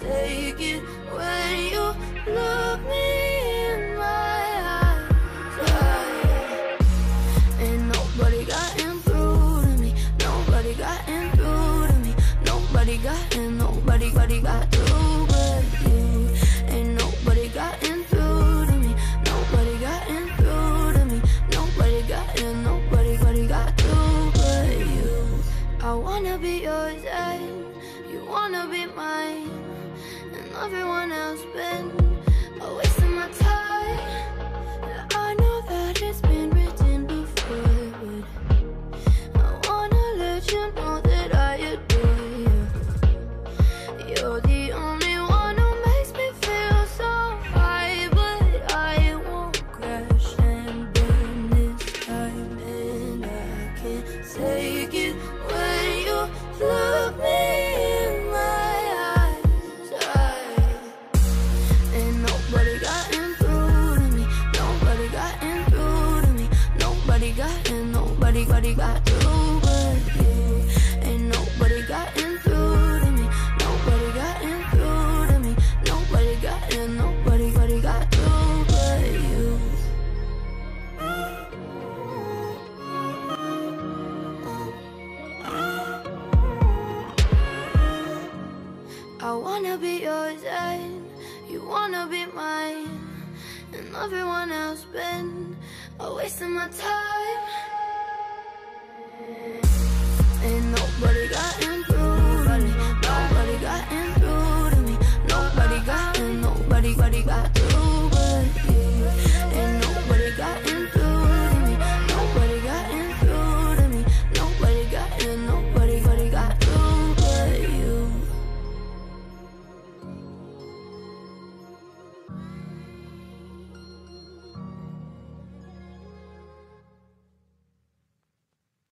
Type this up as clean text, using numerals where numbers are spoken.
take it when you look me in my eyes. Ain't nobody gotten through to me. Nobody gotten through to me. Nobody got through but you. Ain't nobody gotten through to me. Nobody gotten through to me. Nobody got through but you. I wanna be yours and you wanna be mine, and everyone else been a waste of my time. I know that it's been written before, but I wanna let you know that I adore you. You're the only one who makes me feel so high, but I won't crash and burn this time. And I can't take it when you look me in my eyes. Ain't nobody gotten through to me. Nobody gotten through to me. Nobody got through but you. Ain't nobody gotten through to me. Nobody gotten through to me. Nobody got through but you. I wanna be yours and you wanna be mine, and everyone else been a waste of my time.